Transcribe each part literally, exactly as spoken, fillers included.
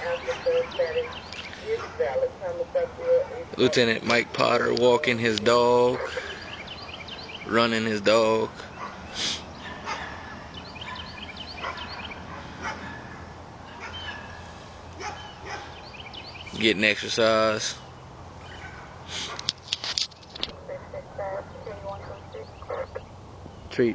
Lieutenant Mike Potter walking his dog, running his dog. Getting exercise. Treat.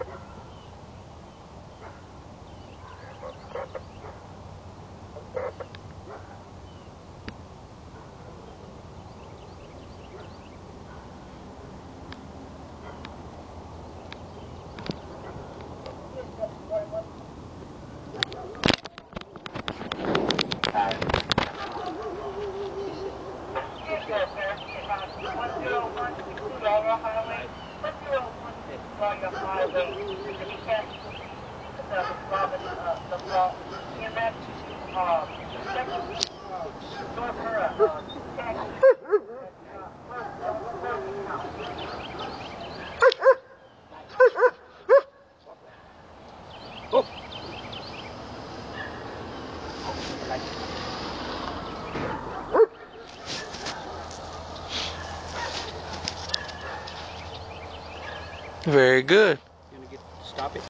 Very good. You gonna get stop it?